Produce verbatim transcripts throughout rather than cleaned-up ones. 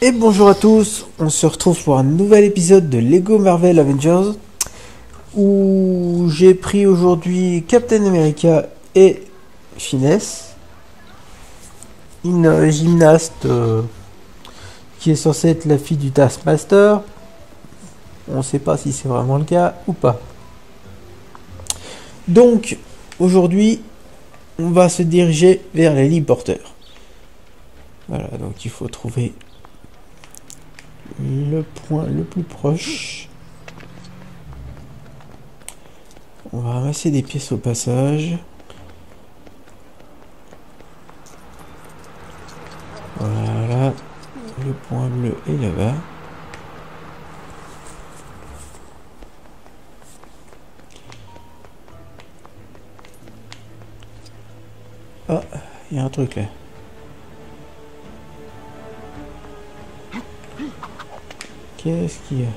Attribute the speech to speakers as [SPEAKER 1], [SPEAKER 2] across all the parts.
[SPEAKER 1] Et bonjour à tous, on se retrouve pour un nouvel épisode de Lego Marvel Avengers où j'ai pris aujourd'hui Captain America et Finesse, une gymnaste euh, qui est censée être la fille du Taskmaster. On ne sait pas si c'est vraiment le cas ou pas. Donc aujourd'hui on va se diriger vers les l'héliporteurs. Voilà, donc il faut trouver le point le plus proche. On va ramasser des pièces au passage. Voilà, le point bleu est là-bas. Ah, il y a un truc là. Qu'est-ce qu'il y a?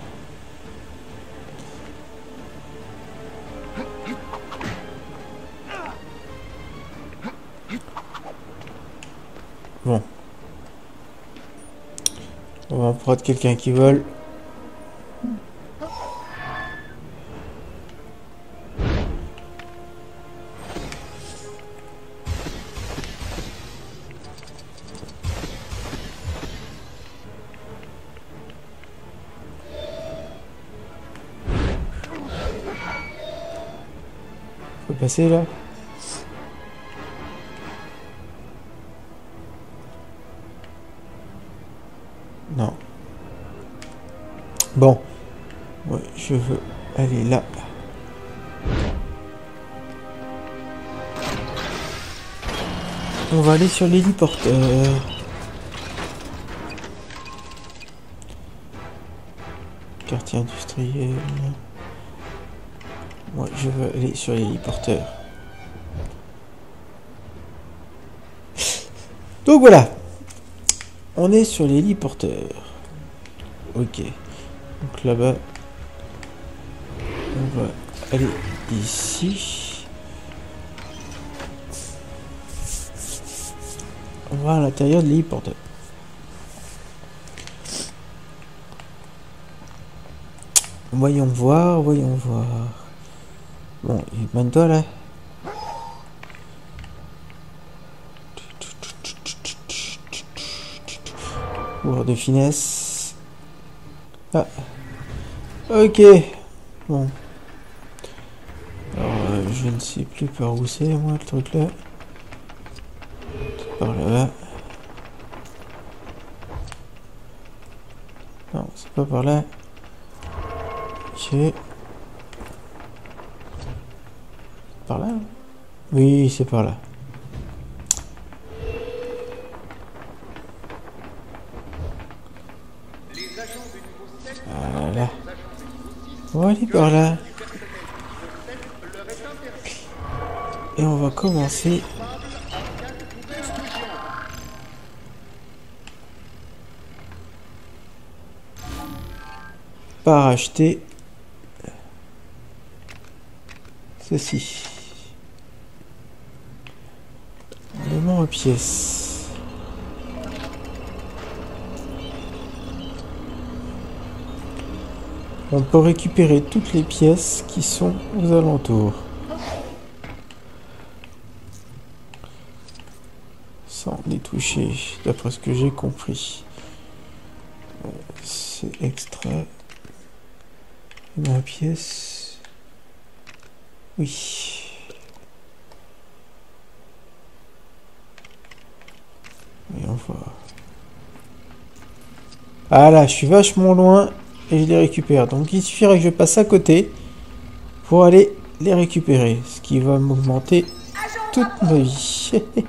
[SPEAKER 1] Bon. On va prendre quelqu'un qui vole. Faut passer là. Non. Bon. Ouais, je veux aller là. On va aller sur l'héliporteur. Quartier industriel. Moi, je veux aller sur l'héliporteur. Donc voilà. On est sur l'héliporteur. Ok. Donc là-bas. On va aller ici. On va à l'intérieur de l'héliporteur. Voyons voir, voyons voir. Bon, mène-toi là. Pouvoir de finesse. Ah. Ok. Bon. Alors, euh, je ne sais plus par où c'est, moi, le truc là. Par là-bas. Non, c'est pas par là. Ok. Par là? Oui, c'est par là. Voilà. On va aller par là. Et on va commencer par acheter ceci. Élément à pièces. On peut récupérer toutes les pièces qui sont aux alentours. Sans les toucher, d'après ce que j'ai compris. C'est extra. Ma pièce. Oui. Et on va. Ah là, je suis vachement loin et je les récupère. Donc il suffirait que je passe à côté pour aller les récupérer. Ce qui va m'augmenter toute ma vie.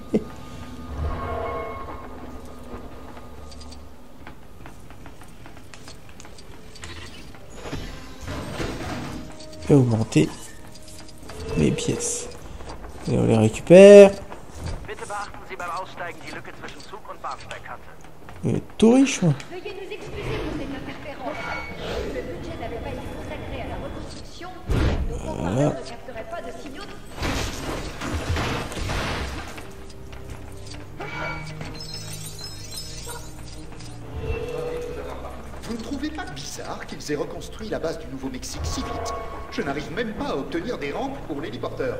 [SPEAKER 1] Et augmenter mes pièces. Et on les récupère. Euh, tout riche, moi.
[SPEAKER 2] Veuillez nous excuser pour cette interférence. Le budget n'avait pas été consacré à la reconstruction. Nos haut-parleurs ne capteraient pas de signaux.
[SPEAKER 3] Ils aient reconstruit la base du Nouveau-Mexique si vite. Je n'arrive même pas à obtenir des rampes pour l'héliporteur.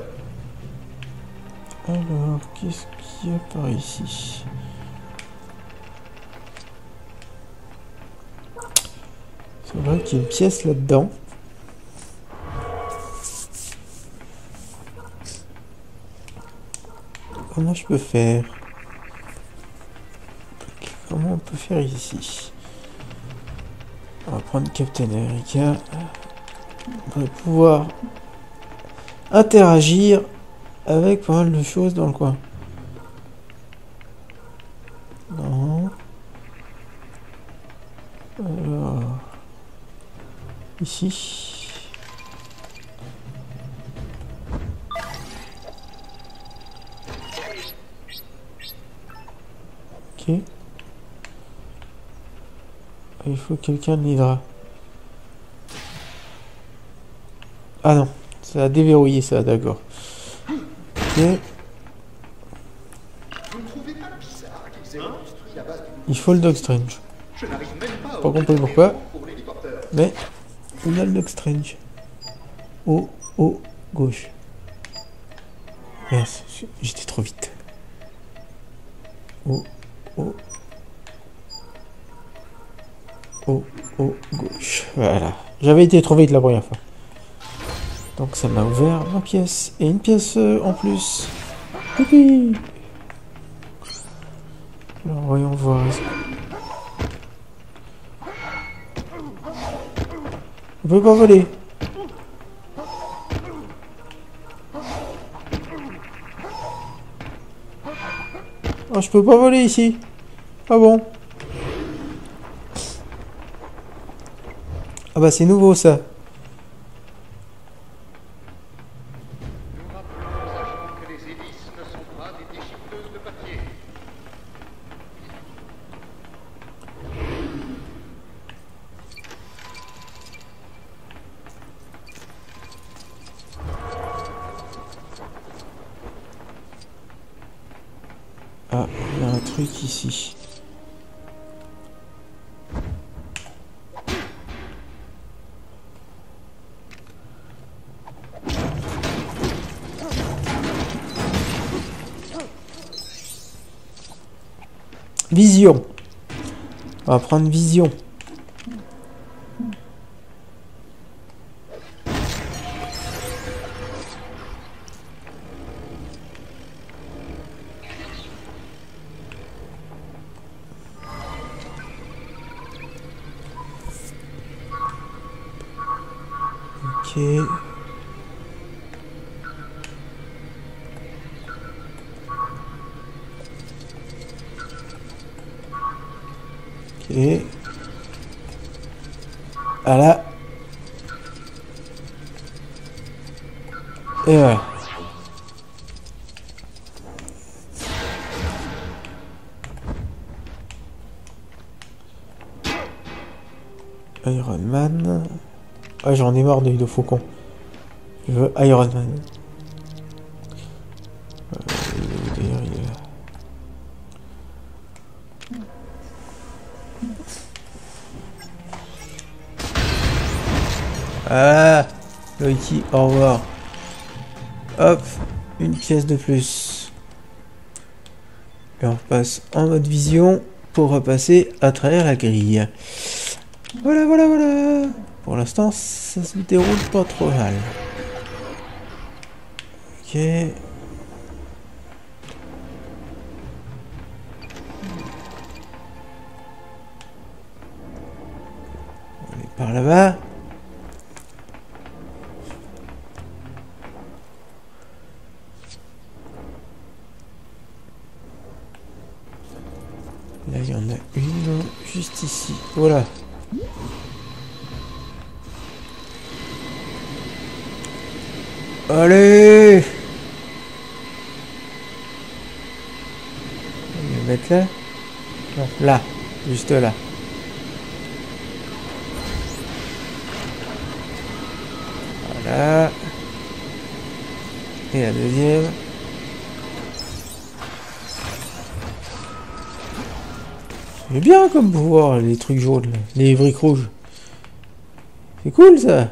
[SPEAKER 1] Alors, qu'est-ce qu'il y a par ici? C'est vrai qu'il y a une pièce là-dedans. Comment je peux faire? Comment on peut faire ici? On va prendre Captain America. On va pouvoir interagir avec pas mal de choses dans le coin. Non. Alors. Ici. Ok. Il faut quelqu'un de l'Hydra. Ah non, ça a déverrouillé ça, d'accord. Ok. Il faut le Doc Strange. Pas compris pourquoi. Mais on a le Doc Strange. Au, au, gauche. Merde, j'étais trop vite. Au, au. Au, au, gauche. Voilà. J'avais été trop vite la première fois. Donc ça m'a ouvert ma pièce. Et une pièce euh, en plus. Youpi. Alors voyons voir. On peut pas voler. Oh, je peux pas voler ici. Ah bon? Ah bah c'est nouveau ça.
[SPEAKER 3] Nous rappelons aux agents que les hélices ne sont pas des déchiqueteuses de papier.
[SPEAKER 1] Ah, il y a un truc ici. Vision. On va prendre vision. Ok. Ok. Voilà. Et voilà. Iron Man. Ah, j'en ai marre de, de faucon. Je veux Iron Man. Euh, D'ailleurs, il est là. Ah, Loki, au revoir. Hop, une pièce de plus. Et on repasse en mode vision pour repasser à travers la grille. Voilà, voilà, voilà. Pour l'instant, ça se déroule pas trop mal. Ok. On est par là-bas. Là, il y en a une juste ici. Voilà. Allez! On va le mettre là. Non, là. Juste là. Voilà. Et la deuxième. C'est bien comme pouvoir, les trucs jaunes, là. Les briques rouges. C'est cool ça.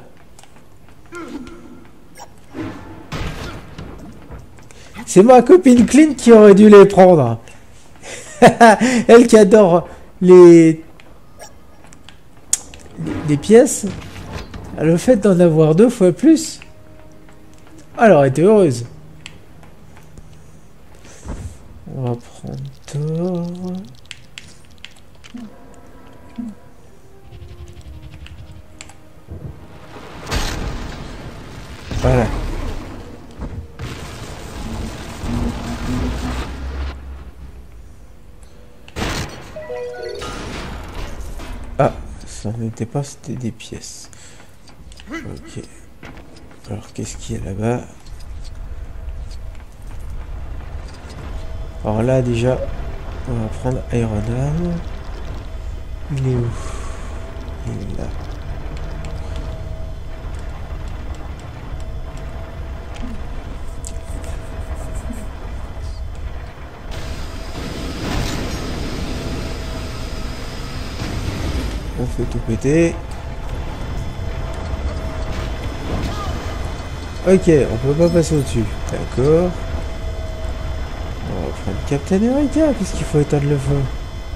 [SPEAKER 1] C'est ma copine Clint qui aurait dû les prendre. Elle qui adore les... les pièces. Le fait d'en avoir deux fois plus. Elle aurait été heureuse. On va prendre Thor. Voilà. Ah, ça n'était pas, c'était des pièces. Ok. Alors, qu'est-ce qu'il y a là-bas? Alors là, déjà, on va prendre Iron Man. Il est où? Il est là. On fait tout péter. Ok, on peut pas passer au-dessus. D'accord. On va prendre Captain America, puisqu'il faut éteindre le feu.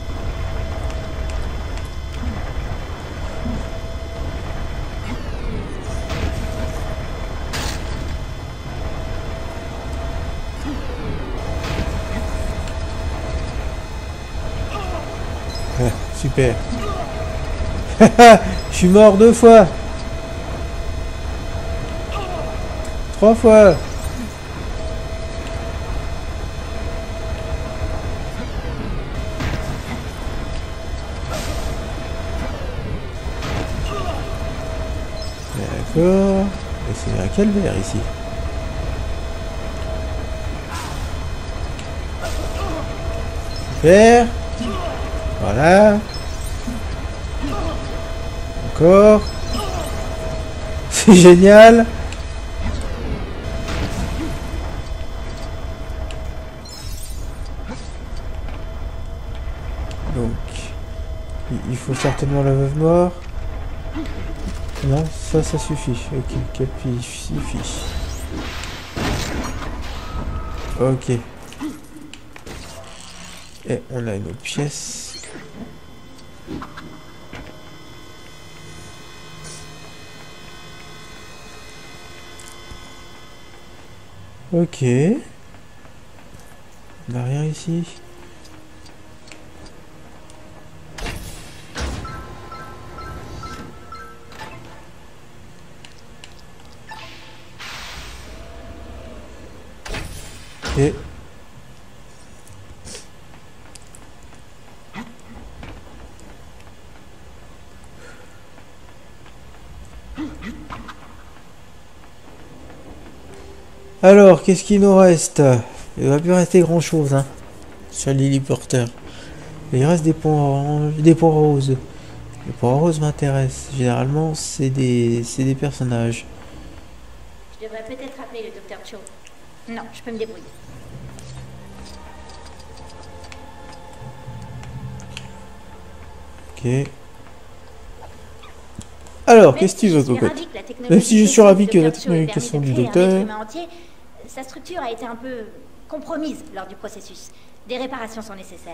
[SPEAKER 1] Ah, super. Je suis mort deux fois. Trois fois. D'accord. Et c'est un calvaire ici. Super. Voilà. Encore. C'est génial. Donc, il faut certainement la veuve noire. Non, ça, ça suffit. Ok, capi suffit. Ok. Et on a une autre pièce. Ok. On n'a rien ici. Ok. Alors, qu'est-ce qu'il nous reste? Il va plus rester grand chose, hein, sur Lily Porter. Il reste des points orange, des points roses. Les points roses m'intéressent. Généralement, c'est des, c'est des personnages.
[SPEAKER 2] Je devrais peut-être appeler le docteur Cho. Non, je peux me débrouiller.
[SPEAKER 1] Ok. Alors, qu'est-ce que tu veux, cocotte? Même si je suis ravi que la communication du docteur...
[SPEAKER 2] Sa structure a été un peu compromise lors du processus. Des réparations sont nécessaires.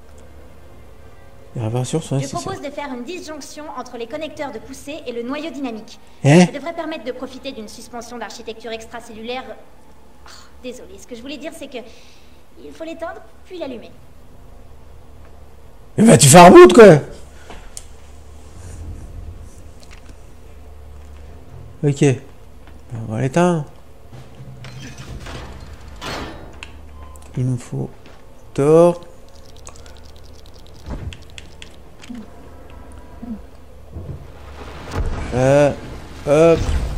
[SPEAKER 1] Les réparations sont
[SPEAKER 2] Je
[SPEAKER 1] nécessaires.
[SPEAKER 2] propose de faire une disjonction entre les connecteurs de poussée et le noyau dynamique.
[SPEAKER 1] Hein?
[SPEAKER 2] Ça devrait permettre de profiter d'une suspension d'architecture extracellulaire... Oh, désolé, ce que je voulais dire c'est que... il faut l'éteindre, puis l'allumer.
[SPEAKER 1] Mais bah tu fais un bout, quoi. Ok. On va l'éteindre. Il nous faut Thor. Euh, hop.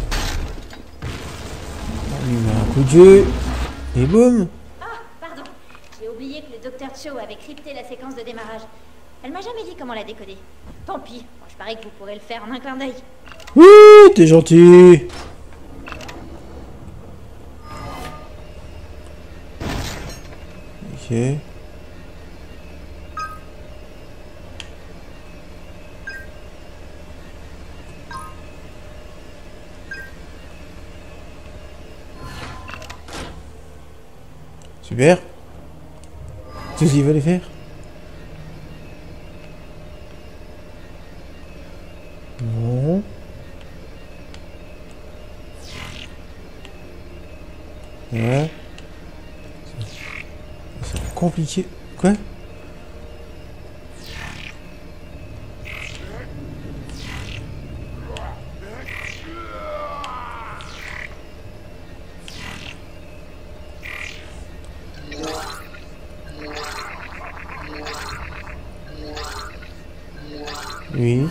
[SPEAKER 1] On lui met un coup de jeu. Et boum.
[SPEAKER 2] Ah, pardon. J'ai oublié que le docteur Cho avait crypté la séquence de démarrage. Elle m'a jamais dit comment la décoder. Tant pis. Bon, je parie que vous pourrez le faire en un clin d'œil.
[SPEAKER 1] Oui, t'es gentil. Ok. Super. Tout ce qu'il fallait faire. Bon. Ouais. C'est compliqué. Quoi? Oui.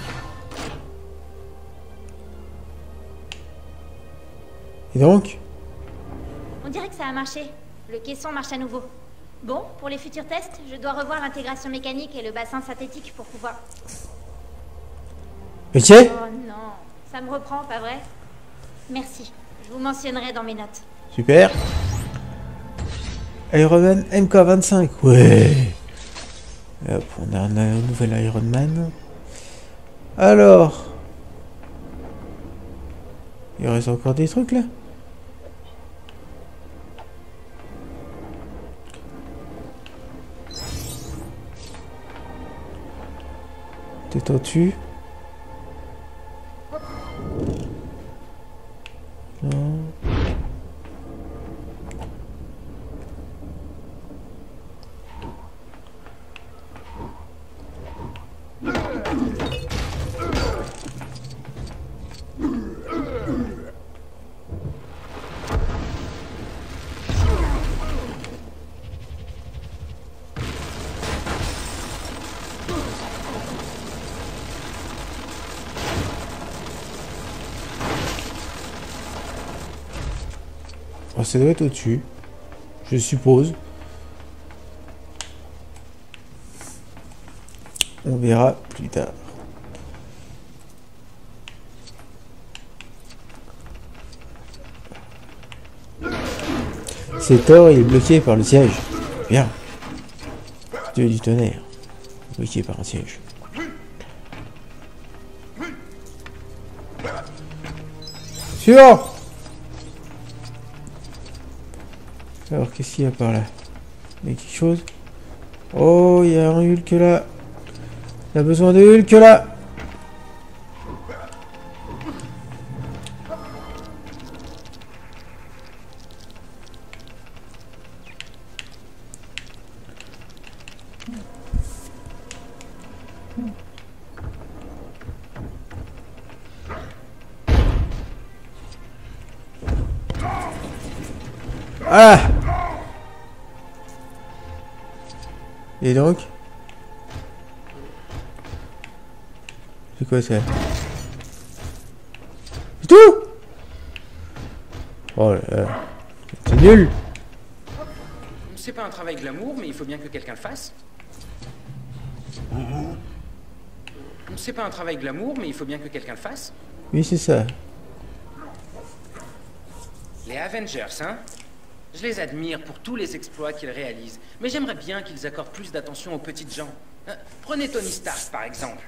[SPEAKER 1] Et donc?
[SPEAKER 2] On dirait que ça a marché. Le caisson marche à nouveau. Bon, pour les futurs tests, je dois revoir l'intégration mécanique et le bassin synthétique pour pouvoir...
[SPEAKER 1] Ok.
[SPEAKER 2] Oh non, ça me reprend, pas vrai? Merci, je vous mentionnerai dans mes notes.
[SPEAKER 1] Super. Iron Man M K vingt-cinq. Ouais. Hop, on a un, un nouvel Iron Man. Alors. Il reste encore des trucs là? T'es au-dessus? Non. Oh, ça doit être au-dessus, je suppose. On verra plus tard. C'est Thor, il est bloqué par le siège. Bien. Dieu du tonnerre. Bloqué par un siège. Suivant. Alors, qu'est-ce qu'il y a par là? Il y a quelque chose? Oh, il y a un Hulk là. Il a besoin de Hulk là. Ah! Et donc? C'est quoi ça? C'est tout? Oh là là. C'est nul!
[SPEAKER 4] C'est pas un travail glamour, mais il faut bien que quelqu'un le fasse. C'est pas un travail glamour, mais il faut bien que quelqu'un le fasse.
[SPEAKER 1] Oui, c'est ça.
[SPEAKER 4] Les Avengers, hein? Je les admire pour tous les exploits qu'ils réalisent, mais j'aimerais bien qu'ils accordent plus d'attention aux petites gens. Hein, prenez Tony Stark, par exemple.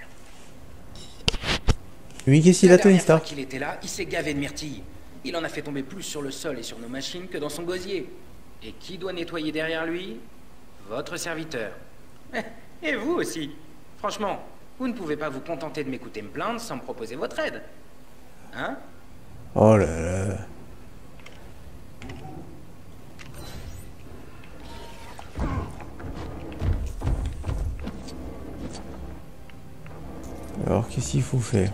[SPEAKER 1] Oui, qu'est-ce qu'il
[SPEAKER 4] La
[SPEAKER 1] a, Tony
[SPEAKER 4] dernière fois
[SPEAKER 1] Stark?
[SPEAKER 4] qu'il était là, il s'est gavé de myrtilles. Il en a fait tomber plus sur le sol et sur nos machines que dans son gosier. Et qui doit nettoyer derrière lui? Votre serviteur. Et vous aussi. Franchement, vous ne pouvez pas vous contenter de m'écouter me plaindre sans me proposer votre aide. Hein?
[SPEAKER 1] Oh là là. Alors, qu'est-ce qu'il faut faire?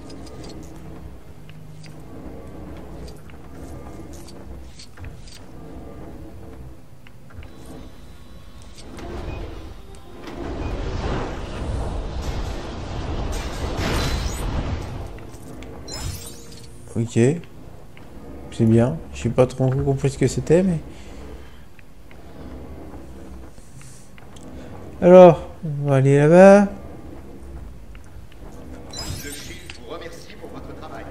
[SPEAKER 1] Ok. C'est bien. Je n'ai pas trop compris ce que c'était, mais... Alors, on va aller là-bas.
[SPEAKER 3] Le Shield vous remercie pour votre travail.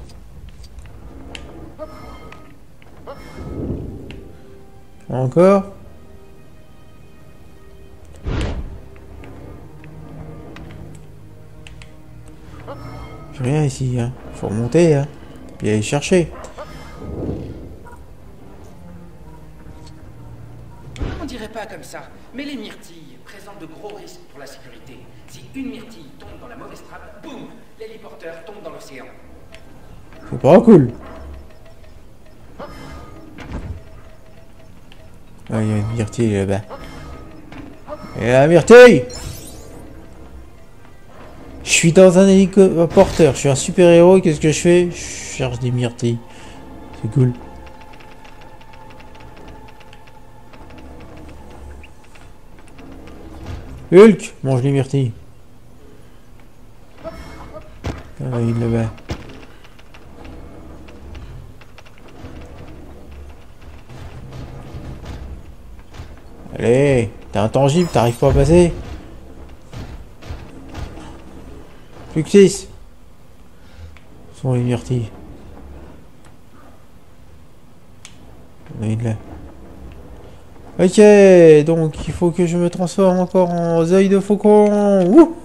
[SPEAKER 1] Encore. J'ai rien ici, hein. Faut remonter, hein. Puis aller chercher.
[SPEAKER 4] pas comme ça. Mais les myrtilles présentent de gros risques pour la sécurité. Si une myrtille tombe dans la mauvaise trappe, boum, l'héliporteur tombe dans l'océan.
[SPEAKER 1] C'est pas cool. Ah, il y a une myrtille là-bas. Et la myrtille! Je suis dans un héliporteur, je suis un super héros, qu'est-ce que je fais? Je cherche des myrtilles. C'est cool. Hulk, mange les myrtilles. Ah, il est là-bas. Allez, t'es intangible, t'arrives pas à passer. Plus que six. Ce sont les myrtilles. On a une là. Ok, donc il faut que je me transforme encore en œil de faucon. Wouh!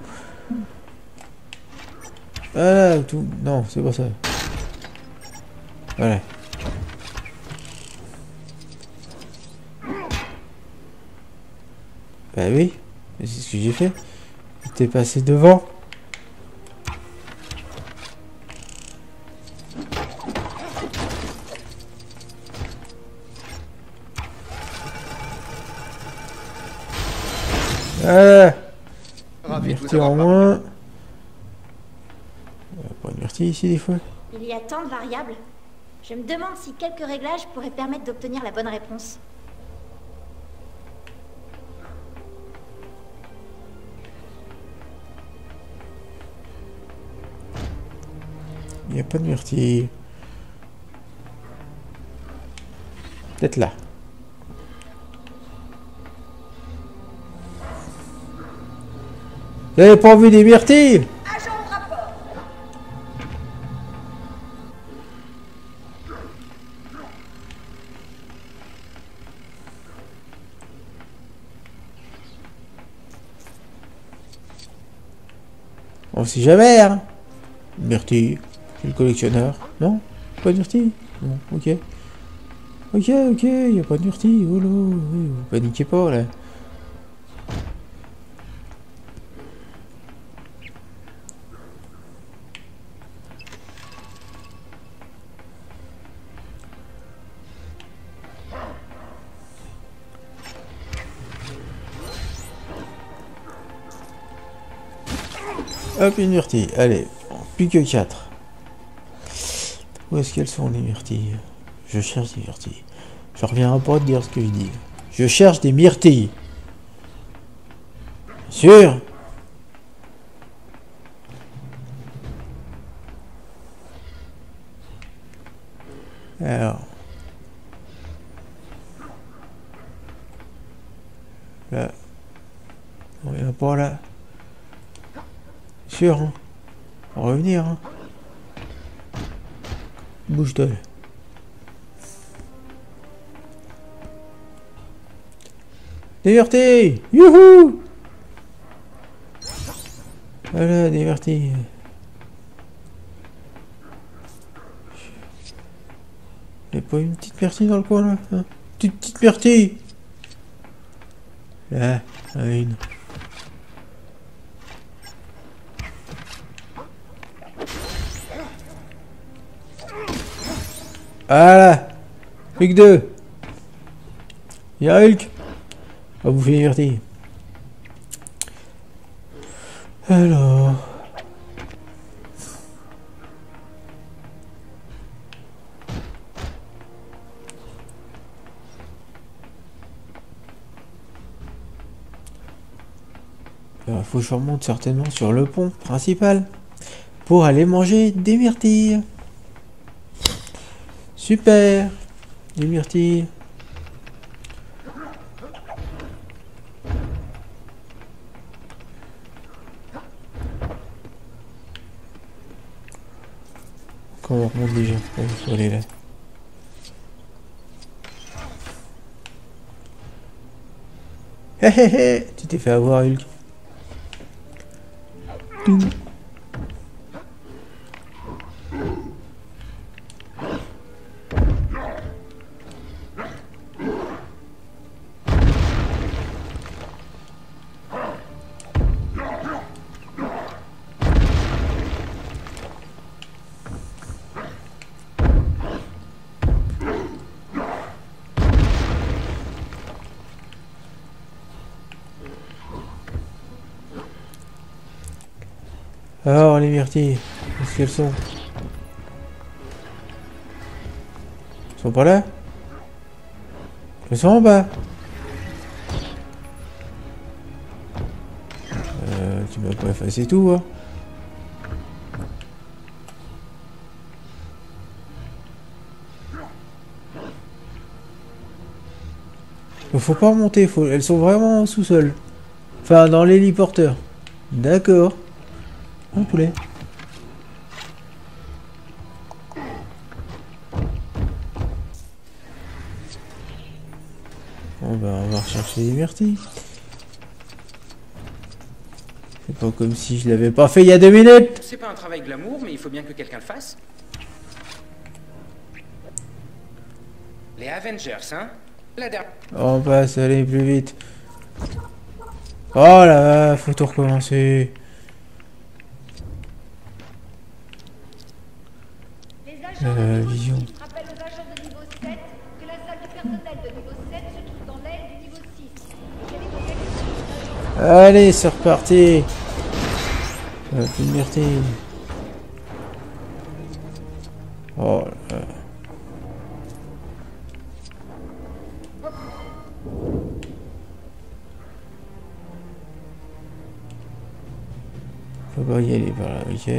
[SPEAKER 1] Voilà, tout. Non, c'est pas ça. Voilà. Bah oui, c'est ce que j'ai fait. T'es passé devant. Ah, myrtille en moins. Il n'y a pas de myrtille ici des fois.
[SPEAKER 2] Il y a tant de variables. Je me demande si quelques réglages pourraient permettre d'obtenir la bonne réponse.
[SPEAKER 1] Il n'y a pas de myrtille. Peut-être là. Vous avez pas vu des myrtilles?
[SPEAKER 2] Agent au rapport.
[SPEAKER 1] On sait jamais, hein. Myrtille. C'est le collectionneur. Non? Pas de myrtille? Non, ok. Ok, ok, il n'y a pas de myrtille. Oh là, oui, paniquez pas là. Hop, une myrtille. Allez, plus que quatre. Où est-ce qu'elles sont les myrtilles? Je cherche des myrtilles. Je reviens pas de dire ce que je dis. Je cherche des myrtilles. Sûr? Alors. Là. On vient pas là. Sûr, hein? On va revenir, hein? Bouge-toi. Des myrtilles! Youhou! Voilà, des myrtilles. Y'a pas une petite myrtille dans le coin là? Hein? Petite petite myrtille! Là, une. Voilà. Plus que deux. Il y a Hulk. On va bouffer les myrtilles. Alors. Il faut que je remonte certainement sur le pont principal pour aller manger des myrtilles. Super! Des myrtilles. Comment on remonte déjà? Oh, sur les là. Hé hé hé! Tu t'es fait avoir, Hulk. Tout. Alors les myrtilles, où est-ce qu'elles sont? Elles sont pas là? Elles sont en bas. Euh, tu m'as pas effacé tout, hein? Faut pas remonter, faut... elles sont vraiment au sous-sol. Enfin, dans l'héliporteur. D'accord. Un poulet. Bon bah on va rechercher les myrtilles. C'est pas comme si je l'avais pas fait il y a deux minutes.
[SPEAKER 4] C'est pas un travail glamour, mais il faut bien que quelqu'un le fasse. Les Avengers, hein? La dernière.
[SPEAKER 1] On passe, allez plus vite. Oh là, faut tout recommencer.
[SPEAKER 2] Les agents
[SPEAKER 1] Euh,
[SPEAKER 2] de niveau
[SPEAKER 1] vision.
[SPEAKER 2] six rappellent aux agents de niveau sept que la salle du personnel de niveau sept se trouve dans l'aile du niveau six. Et qu'elle est en quelque chose
[SPEAKER 1] Allez, c'est reparti. Euh, plus de myrtilles. Oh là là. Faut pas y aller par là, ok.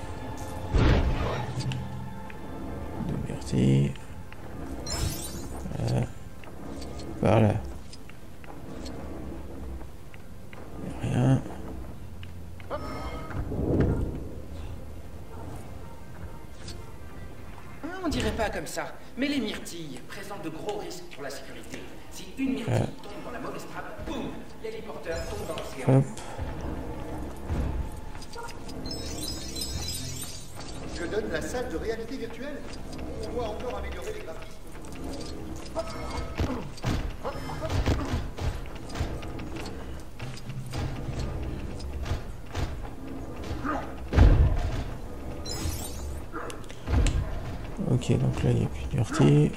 [SPEAKER 1] De myrtilles. Voilà. Par là. Y a rien.
[SPEAKER 4] On dirait pas comme ça, mais les myrtilles présentent de gros risques pour la sécurité. Si une myrtille
[SPEAKER 1] Ouais.
[SPEAKER 4] tombe dans la mauvaise trappe, boum, l'héliporteur tombe dans l'océan.
[SPEAKER 1] Hop.
[SPEAKER 3] Que donne la salle de réalité virtuelle? On doit encore améliorer les graphismes.
[SPEAKER 1] Ok, donc là il n'y a plus de myrtilles.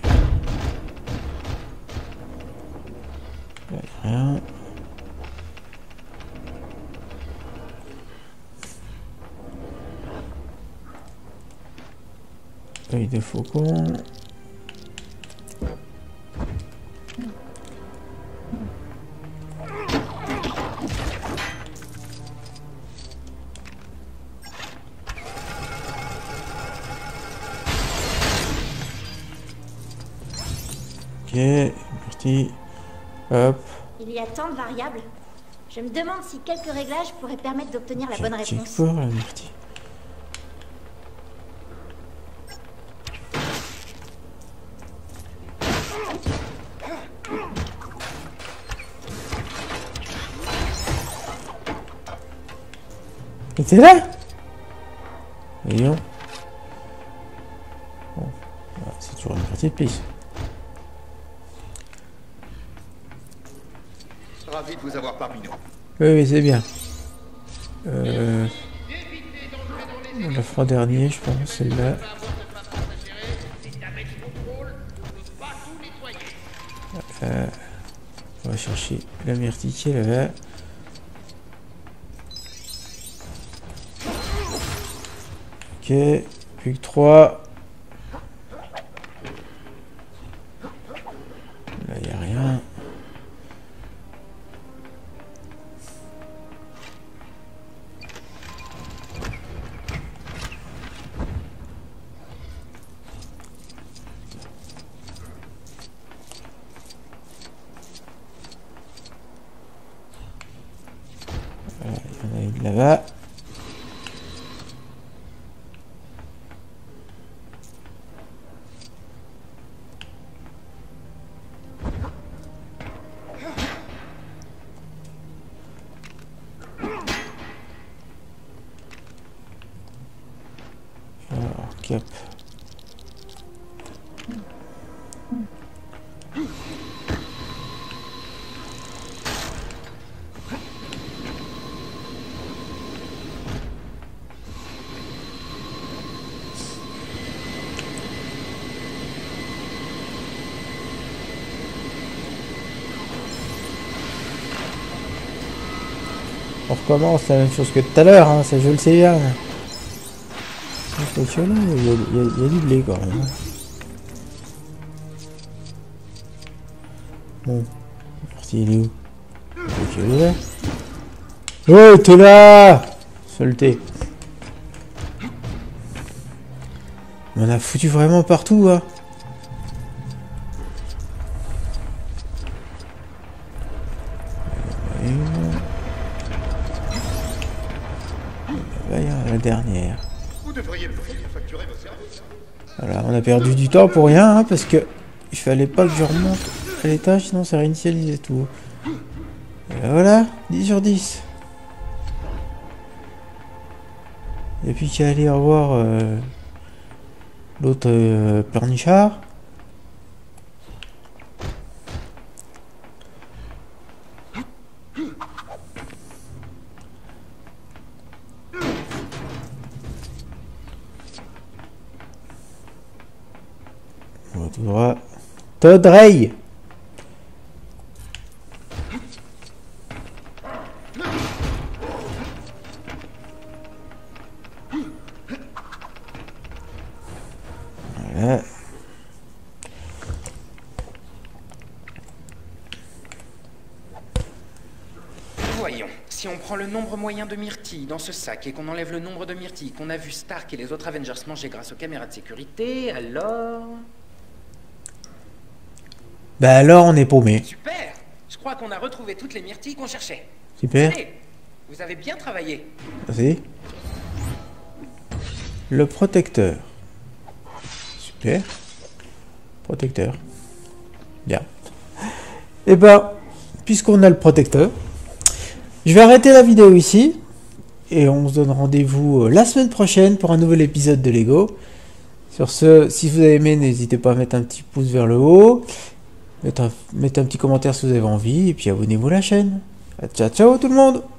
[SPEAKER 1] Là il n'y a rien. Œil de faucon. Ok, myrtille. Hop.
[SPEAKER 2] Il y a tant de variables. Je me demande si quelques réglages pourraient permettre d'obtenir la bonne
[SPEAKER 1] Check
[SPEAKER 2] réponse.
[SPEAKER 1] fort la myrtille. Il était là? Voyons. Bon, voilà, c'est toujours une partie de plus.
[SPEAKER 3] Ravi de vous avoir parmi nous.
[SPEAKER 1] Oui, oui, c'est bien. Euh, on la fera en dernier, je pense, celle-là. Euh, on va chercher la myrtille qui est là-bas. Ok, plus que trois. Là, il n'y a rien. Voilà, il y en a une là-bas. Alors, cap. On recommence la même chose que tout à l'heure, hein, ça je le sais bien. Il y, a, il, y a, il y a du blé quand même. Bon, c'est parti, il est où? Ok, il est là. Oh, t'es là! Saleté. On a foutu vraiment partout, hein. La dernière.
[SPEAKER 3] Vous devriez me facturer vos services.
[SPEAKER 1] Voilà, on a perdu du temps pour rien, hein, parce que il fallait pas que je remonte à l'étage, sinon ça réinitialisait tout. Et ben voilà, dix sur dix. Et puis qu'à aller revoir euh, l'autre euh, pleurnichard. On va tout droit. Todrey. Voilà.
[SPEAKER 4] Voyons, si on prend le nombre moyen de myrtilles dans ce sac et qu'on enlève le nombre de myrtilles qu'on a vu Stark et les autres Avengers manger grâce aux caméras de sécurité, alors...
[SPEAKER 1] Bah alors on est paumé.
[SPEAKER 4] Super! Je crois qu'on a retrouvé toutes les myrtilles qu'on cherchait.
[SPEAKER 1] Super.
[SPEAKER 4] Allez, vous avez bien travaillé.
[SPEAKER 1] Vas-y. Le protecteur. Super. Protecteur. Bien. Et ben, puisqu'on a le protecteur, je vais arrêter la vidéo ici. Et on se donne rendez-vous la semaine prochaine pour un nouvel épisode de Lego. Sur ce, si vous avez aimé, n'hésitez pas à mettre un petit pouce vers le haut. Mettez un, mettez un petit commentaire si vous avez envie. Et puis abonnez-vous à la chaîne. Ciao, ciao tout le monde!